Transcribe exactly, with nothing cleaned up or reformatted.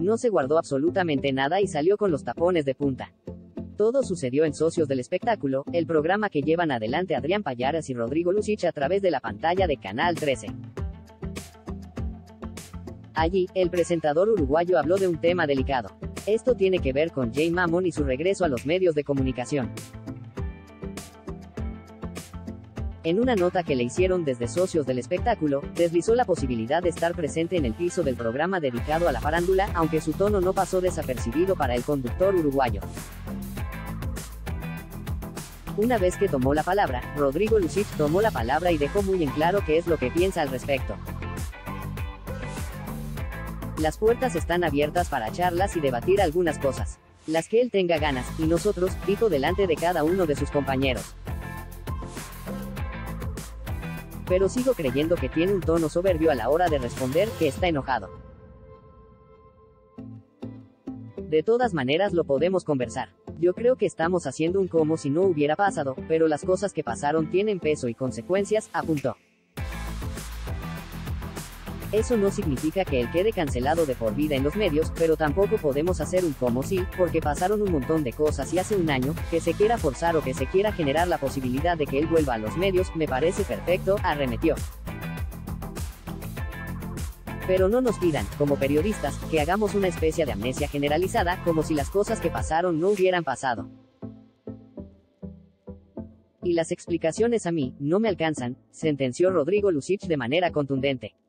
No se guardó absolutamente nada y salió con los tapones de punta. Todo sucedió en Socios del Espectáculo, el programa que llevan adelante Adrián Pallares y Rodrigo Lucich a través de la pantalla de Canal trece. Allí, el presentador uruguayo habló de un tema delicado. Esto tiene que ver con Jay Mamón y su regreso a los medios de comunicación. En una nota que le hicieron desde Socios del Espectáculo, deslizó la posibilidad de estar presente en el piso del programa dedicado a la farándula, aunque su tono no pasó desapercibido para el conductor uruguayo. Una vez que tomó la palabra, Rodrigo Lucich tomó la palabra y dejó muy en claro qué es lo que piensa al respecto. Las puertas están abiertas para charlas y debatir algunas cosas. Las que él tenga ganas, y nosotros, dijo delante de cada uno de sus compañeros. Pero sigo creyendo que tiene un tono soberbio a la hora de responder, que está enojado. De todas maneras lo podemos conversar. Yo creo que estamos haciendo un como si no hubiera pasado, pero las cosas que pasaron tienen peso y consecuencias, apuntó. Eso no significa que él quede cancelado de por vida en los medios, pero tampoco podemos hacer un como si, porque pasaron un montón de cosas y hace un año, que se quiera forzar o que se quiera generar la posibilidad de que él vuelva a los medios, me parece perfecto, arremetió. Pero no nos pidan, como periodistas, que hagamos una especie de amnesia generalizada, como si las cosas que pasaron no hubieran pasado. Y las explicaciones a mí, no me alcanzan, sentenció Rodrigo Lucich de manera contundente.